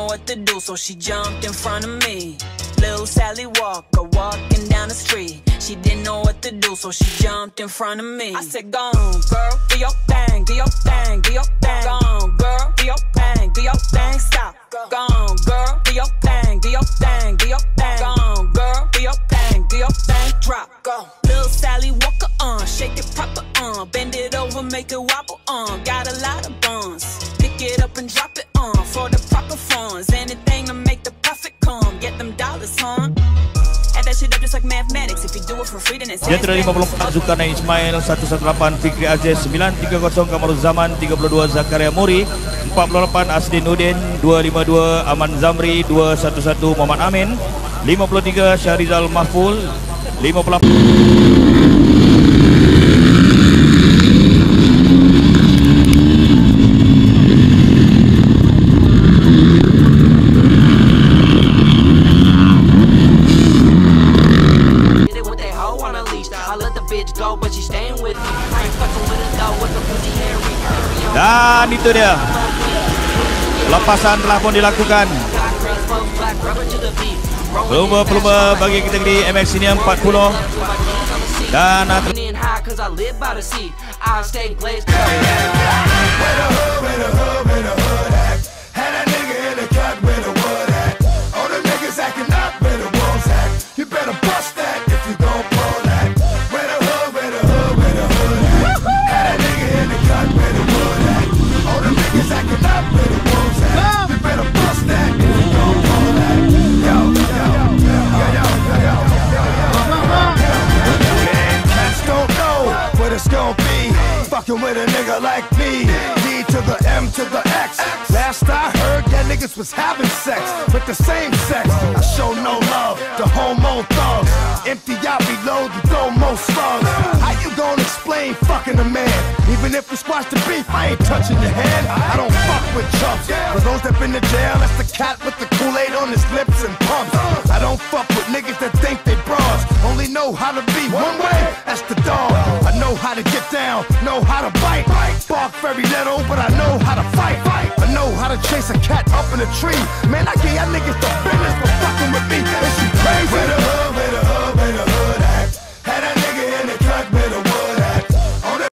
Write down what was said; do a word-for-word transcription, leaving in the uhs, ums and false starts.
what to do, so she jumped in front of me. Little Sally Walker walking down the street. She didn't know what to do, so she jumped in front of me. I said, go on, girl, do your thing, do your thing, do your thing. Go on, girl, do your thing, do your thing, stop. Go on, girl, do your thing, do your thing, do your thing. Go on, girl, do your thing, do your thing, drop. Go. Little Sally Walker on, uh, shake it proper on, uh, bend it over, make it wobble on. Uh, got a lot of buns, pick it up and drop it on uh, for the proper funds. Anything to make the profit come, get them dollars, huh? Jentera lima puluh empat Zulkarnain Ismail, seratus delapan belas Fikri Aziz, sembilan tiga kosong Kamaruzzaman, tiga puluh dua Zakaria Muri, empat puluh lapan Asdin Udin, dua lima dua Aman Zamri, dua satu satu Muhammad Amin, lima puluh tiga Syarizal Mahful, lima puluh lapan dan itu dia, lepasan telah pun dilakukan. Pelumba-pelumba bagi kategori M X Senior empat puluh dan with a nigga like me, D to the M to the X. Last I heard, that niggas was having sex with the same sex. I show no love to homo thugs. Empty, I reload and throw more slugs. How you gonna explain fucking a man? Even if we squash the beef, I ain't touching your hand. I don't fuck with chumps. For those that been to jail, that's the cat with the Kool-Aid on his lips and pumps. I don't fuck with niggas that think they bras. Only know how to be one way, that's the dog. I know how to get down, know how to bite. Bark very little, but I know how to fight. I know how to chase a cat up in a tree. Man, I give y'all niggas the business for fucking with me. Is you crazy?